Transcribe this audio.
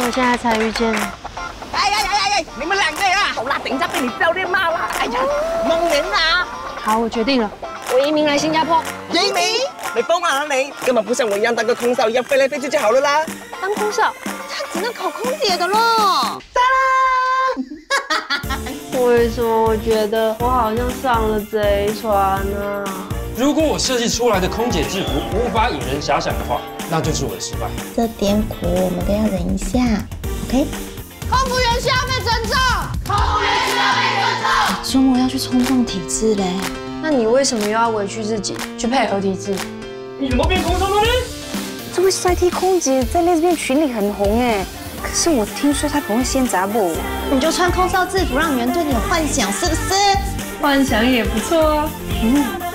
我现在才遇见你。 哎，你们两个呀！好啦，等一下被你教练骂啦！哎呀，蒙人啊！ 好，我决定了，我移民来新加坡。 移民？你疯啊你！根本不像我一样当个空少一样飞来飞去就好了啦。 当空少， 他只能考空姐的咯。 为什么我觉得我好像上了贼船呢？ 如果我设计出来的空姐制服无法引人遐想的话，那就是我的失败。 这点苦我们都要忍一下 ，OK？ 空服员需要被尊重，空服员需要被尊重。 说我要去冲撞体制嘞， 那你为什么又要委屈自己去配合体制？ 你怎么变空少了呢？ 这位帅 T 空姐在 Lesbian 群里很红哎，可是我听说她不会掀杂布。 你就穿空少制服，让女人对你有幻想，是不是？ 幻想也不错啊。